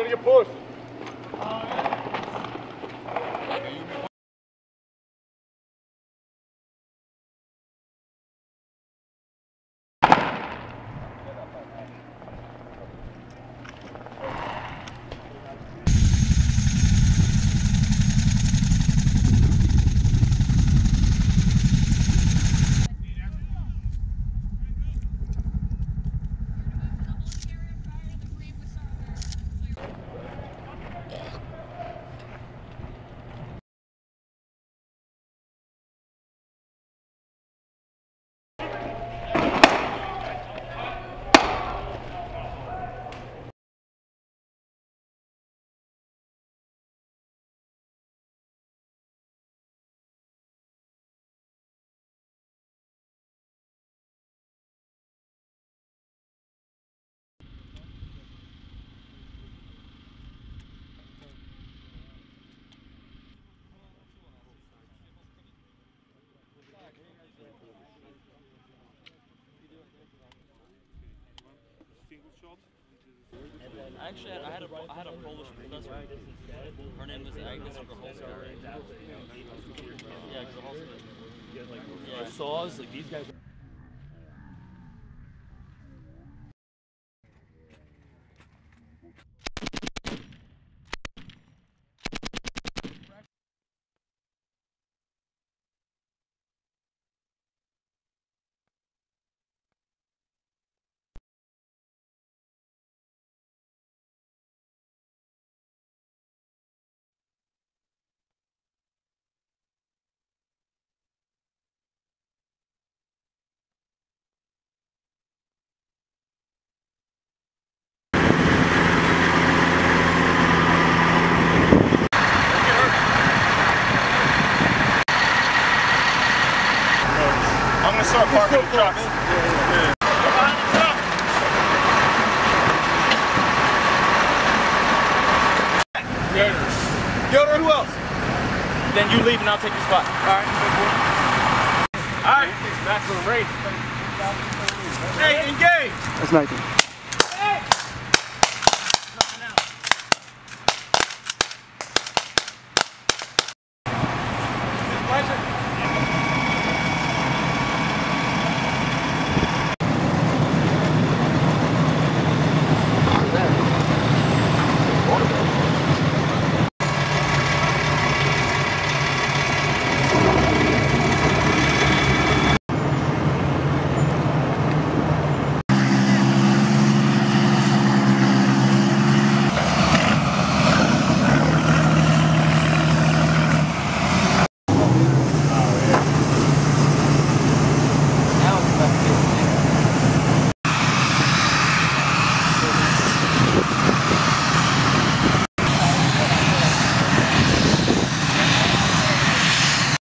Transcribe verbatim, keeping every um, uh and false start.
you push. Actually, I had a I had a Polish professor. Her name was Agnes Gracholska. Yeah, Gracholska. Yeah, saws like these guys. I'm gonna start parking the trucks. Yeah. Yoder, who else? Then you leave and I'll take your spot. Alright, go for it. Alright. Maximum range. Hey, engage! That's nineteen.